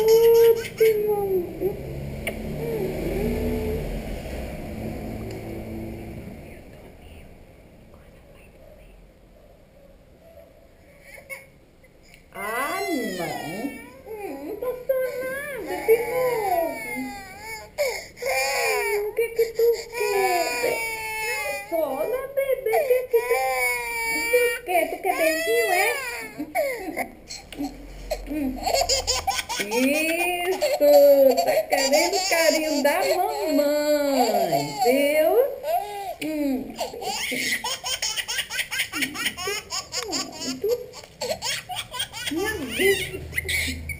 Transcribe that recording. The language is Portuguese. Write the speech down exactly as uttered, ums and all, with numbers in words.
ótimo. Ah, não. Hum, não passou nada. De novo. Hum, o que que tu quer? Não fala, bebê. O que que tu, tu quer? Tu quer beijinho, é? Hum. Isso, tá querendo o carinho da mamãe, viu? Hum. Hum. Minha vida.